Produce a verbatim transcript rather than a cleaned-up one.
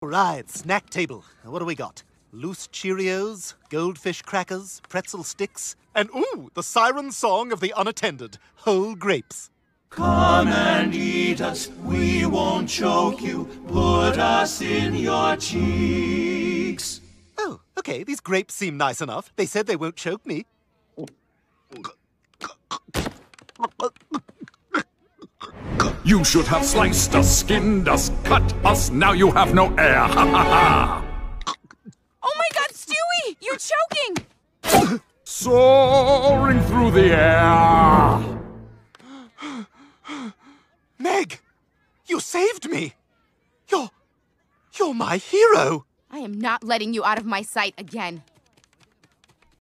Right, snack table. What do we got? Loose Cheerios, goldfish crackers, pretzel sticks, and ooh, the siren song of the unattended, whole grapes. Come and eat us, we won't choke you. Put us in your cheeks. Oh, okay, these grapes seem nice enough. They said they won't choke me. You should have sliced us, skinned us, cut us. Now you have no air. Ha ha ha! Oh my God, Stewie! You're choking! Soaring through the air. Meg! You saved me! You're... you're my hero! I am not letting you out of my sight again.